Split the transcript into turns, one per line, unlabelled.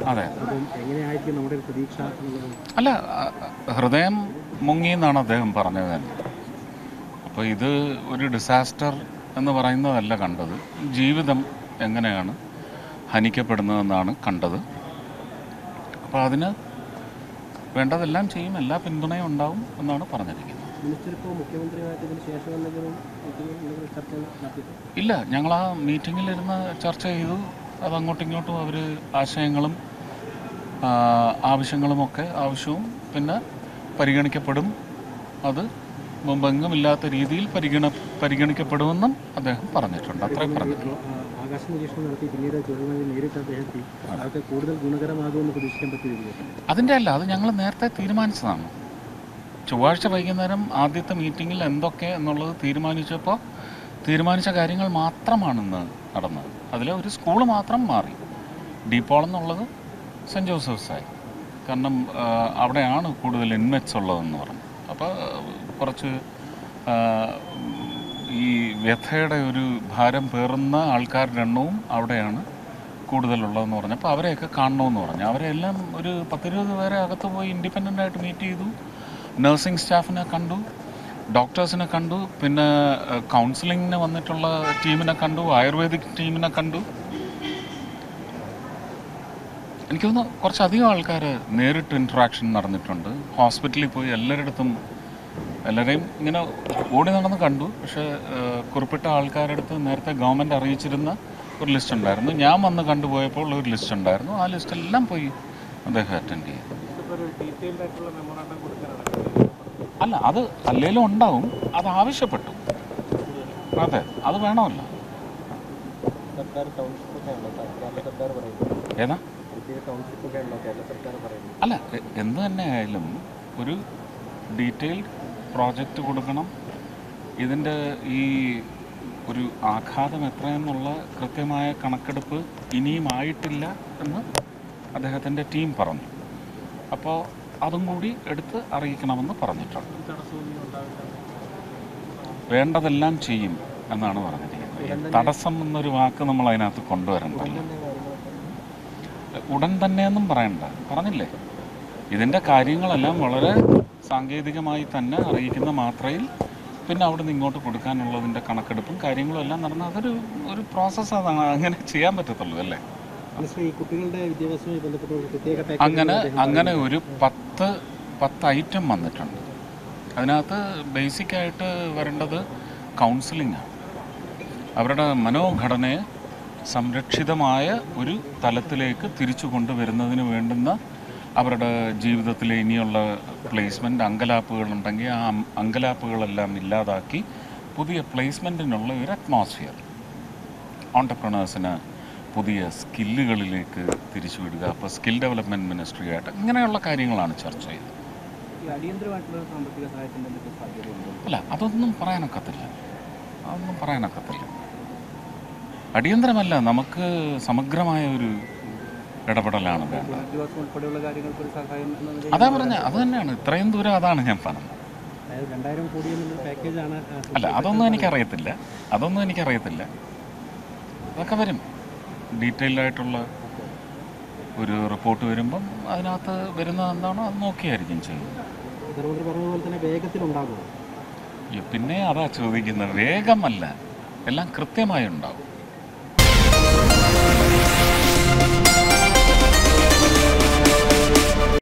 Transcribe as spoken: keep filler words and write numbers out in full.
അതെ. അല്ല, ഹൃദയം മുങ്ങി എന്നാണ് അദ്ദേഹം പറഞ്ഞത് തന്നെ. അപ്പോൾ ഇത് ഒരു ഡിസാസ്റ്റർ എന്ന് പറയുന്നതല്ല കണ്ടത്, ജീവിതം എങ്ങനെയാണ് ഹനിക്കപ്പെടുന്നതെന്നാണ് കണ്ടത്. അപ്പോൾ അതിന് വേണ്ടതെല്ലാം ചെയ്യും, എല്ലാ പിന്തുണയും ഉണ്ടാവും എന്നാണ് പറഞ്ഞിരിക്കുന്നത്. ഇല്ല, ഞങ്ങൾ ആ മീറ്റിങ്ങിലിരുന്ന് ചർച്ച ചെയ്തു. അത് അങ്ങോട്ടും ഇങ്ങോട്ടും അവർ ആശയങ്ങളും ആവശ്യങ്ങളുമൊക്കെ ആവശ്യവും പിന്നെ പരിഗണിക്കപ്പെടും. അത് മുമ്പെങ്ങുമില്ലാത്ത രീതിയിൽ പരിഗണ പരിഗണിക്കപ്പെടുമെന്നും അദ്ദേഹം പറഞ്ഞിട്ടുണ്ട്. അത്രയും പറഞ്ഞിട്ടുണ്ട്. അതിൻ്റെ അല്ല, അത് ഞങ്ങൾ നേരത്തെ തീരുമാനിച്ചതാണ്. ചൊവ്വാഴ്ച വൈകുന്നേരം ആദ്യത്തെ മീറ്റിങ്ങിൽ എന്തൊക്കെ എന്നുള്ളത് തീരുമാനിച്ചപ്പോൾ തീരുമാനിച്ച കാര്യങ്ങൾ മാത്രമാണ് ഇന്ന് നടന്നത്. അതിൽ ഒരു സ്കൂൾ മാത്രം മാറി. ഡീപോൾ എന്നുള്ളത് സെൻറ്റ് ജോസഫ്സായി. കാരണം അവിടെയാണ് കൂടുതൽ ഇൻമെറ്റ്സ് ഉള്ളതെന്ന് പറഞ്ഞു. അപ്പോൾ കുറച്ച് ഈ വ്യഥയുടെ ഒരു ഭാരം പേറുന്ന ആൾക്കാരുടെ എണ്ണവും അവിടെയാണ് കൂടുതലുള്ളതെന്ന് പറഞ്ഞപ്പോൾ അവരെയൊക്കെ കാണണമെന്ന് പറഞ്ഞു. അവരെല്ലാം ഒരു പത്തിരുപത് പേരെ അകത്ത് പോയി ഇൻഡിപെൻഡൻ്റ് ആയിട്ട് മീറ്റ് ചെയ്തു. നഴ്സിംഗ് സ്റ്റാഫിനെ കണ്ടു, ഡോക്ടേഴ്സിനെ കണ്ടു, പിന്നെ കൗൺസിലിങ്ങിന് വന്നിട്ടുള്ള ടീമിനെ കണ്ടു, ആയുർവേദിക് ടീമിനെ കണ്ടു. എനിക്ക് തോന്നുന്നു കുറച്ചധികം ആൾക്കാർ നേരിട്ട് ഇൻട്രാക്ഷൻ നടന്നിട്ടുണ്ട്. ഹോസ്പിറ്റലിൽ പോയി എല്ലാവരിടത്തും എല്ലാവരെയും ഇങ്ങനെ ഓടി നടന്ന് കണ്ടു. പക്ഷേ കുറിപ്പിട്ട ആൾക്കാരുടെ അടുത്ത് നേരത്തെ ഗവൺമെൻറ് അറിയിച്ചിരുന്ന ഒരു ലിസ്റ്റ് ഉണ്ടായിരുന്നു. ഞാൻ വന്ന് കണ്ടുപോയപ്പോൾ ഒരു ലിസ്റ്റ് ഉണ്ടായിരുന്നു. ആ ലിസ്റ്റെല്ലാം പോയി അദ്ദേഹം അറ്റൻഡ് ചെയ്തു. അല്ല, അത് അല്ലേലും ഉണ്ടാവും. അത് ആവശ്യപ്പെട്ടു. അതെ, അത് വേണമല്ലോ. ഏതാ? അല്ല, എന്ത് തന്നെ ആയാലും ഒരു ഡീറ്റെയിൽഡ് പ്രോജക്റ്റ് കൊടുക്കണം. ഇതിൻ്റെ ഈ ഒരു ആഘാതം എത്രയെന്നുള്ള കൃത്യമായ കണക്കെടുപ്പ് ഇനിയും ആയിട്ടില്ല എന്ന് അദ്ദേഹത്തിൻ്റെ ടീം പറഞ്ഞു. അപ്പോൾ അതും കൂടി എടുത്ത് അറിയിക്കണമെന്ന് പറഞ്ഞിട്ടുണ്ട്. വേണ്ടതെല്ലാം ചെയ്യും എന്നാണ് പറഞ്ഞിരിക്കുന്നത്. തടസ്സം എന്നൊരു വാക്ക് നമ്മൾ അതിനകത്ത് കൊണ്ടുവരണ്ടല്ലോ. ഉടൻ തന്നെയൊന്നും പറയണ്ട, പറഞ്ഞില്ലേ. ഇതിൻ്റെ കാര്യങ്ങളെല്ലാം വളരെ സാങ്കേതികമായി തന്നെ അറിയിക്കുന്ന മാത്രയിൽ പിന്നെ അവിടെ നിന്ന് ഇങ്ങോട്ട് കൊടുക്കാനുള്ളതിൻ്റെ കണക്കെടുപ്പും കാര്യങ്ങളും എല്ലാം നടന്ന അതൊരു ഒരു പ്രോസസ്സ്. അതാണ്, അങ്ങനെ ചെയ്യാൻ പറ്റത്തുള്ളൂ അല്ലേ. അങ്ങനെ അങ്ങനെ ഒരു പത്ത് പത്ത് ഐറ്റം വന്നിട്ടുണ്ട്. അതിനകത്ത് ബേസിക്കായിട്ട് വരേണ്ടത് കൗൺസിലിങ്ങാണ്. അവരുടെ മനോഘടനയെ സംരക്ഷിതമായ ഒരു തലത്തിലേക്ക് തിരിച്ചു കൊണ്ടുവരുന്നതിന് വേണ്ടുന്ന അവരുടെ ജീവിതത്തിലെ ഇനിയുള്ള പ്ലേസ്മെൻറ്റ് അങ്കലാപ്പുകളുണ്ടെങ്കിൽ ആ അങ്കലാപ്പുകളെല്ലാം ഇല്ലാതാക്കി പുതിയ പ്ലേസ്മെൻറ്റിനുള്ള ഒരു അറ്റ്മോസ്ഫിയർ, ഓൺടർപ്രണേഴ്സിന് പുതിയ സ്കില്ലുകളിലേക്ക് തിരിച്ചുവിടുക. അപ്പോൾ സ്കിൽ ഡെവലപ്മെൻറ്റ് മിനിസ്ട്രി ആയിട്ട് ഇങ്ങനെയുള്ള കാര്യങ്ങളാണ് ചർച്ച ചെയ്തത്. അല്ല, അതൊന്നും പറയാനൊക്കത്തില്ല. അതൊന്നും പറയാനൊക്കത്തില്ല. അടിയന്തരമല്ല, നമുക്ക് സമഗ്രമായ ഒരു ഇടപെടലാണ് വേണ്ടത്. അതാ പറഞ്ഞ അത് തന്നെയാണ് ഇത്രയും ദൂരം. അതാണ് ഞാൻ പറഞ്ഞത്. അല്ല, അതൊന്നും എനിക്കറിയത്തില്ല. അതൊന്നും എനിക്കറിയത്തില്ല. അതൊക്കെ വരും. ഡീറ്റെയിൽഡായിട്ടുള്ള ഒരു റിപ്പോർട്ട് വരുമ്പം അതിനകത്ത് വരുന്നത് എന്താണോ അത് നോക്കിയായിരിക്കും ചെയ്യുന്നത്. പിന്നെ അതാ ചോദിക്കുന്നത്. വേഗമല്ല, എല്ലാം കൃത്യമായി ഉണ്ടാകും.